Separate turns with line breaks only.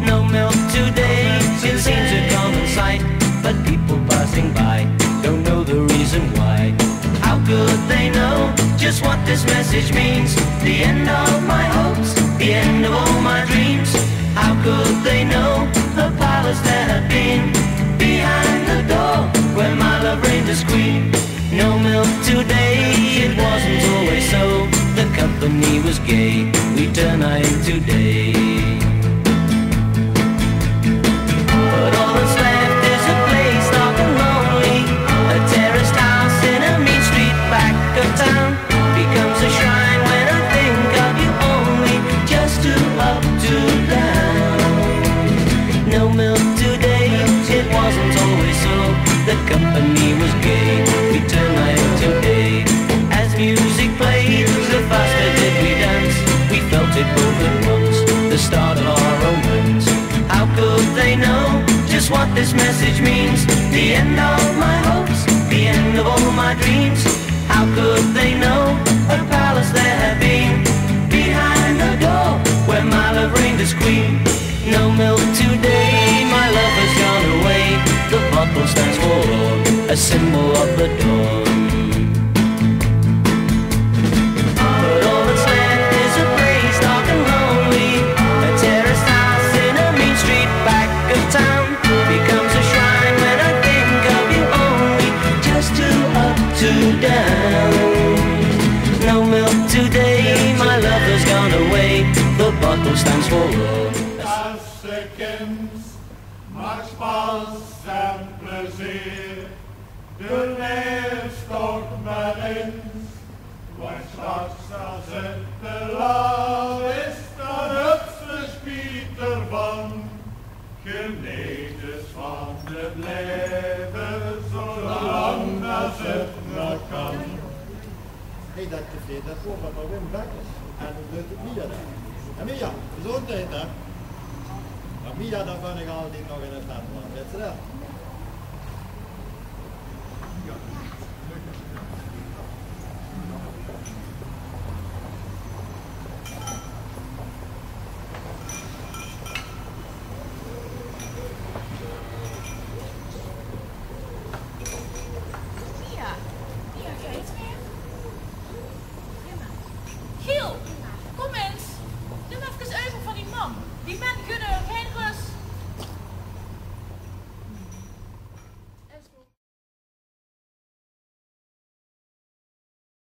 No milk today, it seems a common sight, but people passing by don't know the reason why. How could they know just what this message means? The end of my hopes, the end of all my dreams. How could they know the palace there had been behind the door where my love reigned as queen? No milk today, it wasn't always so. The company was gay, we turn night today. But all that's left is a place dark and lonely. A terraced house in a mean street back of town becomes a shrine when I think of you only. Just too up, too down. No milk today, it wasn't always so. The company was gay, we turn night today. As music played, the faster did we dance. We felt it both at once, the start of our romance. How could they know just what this message means? The end of my hopes, the end of all my dreams. How could they know a palace there had been behind the door where my love reigned as queen? No milk today, my love has gone away. The bottle stands for a symbol of the dawn. But all that's left is a place dark and lonely. A terraced house in a mean street back of town becomes a shrine when I think of you only. Just too up, too down. No milk today, my love has gone away. The bottle stands for
maakt Spaans en plezier. De neer stort maar eens, want straks als het te laat is, dan het verspiet ervan. Geniet eens van het leven, zolang als het nog kan.
Ik dacht tevreden, dat komt van Wim Bakkers. En dat doet het Mia daar. En Mia, gezondheid hè. Maar Mia, dan kan ik altijd nog in het land, weet je dat?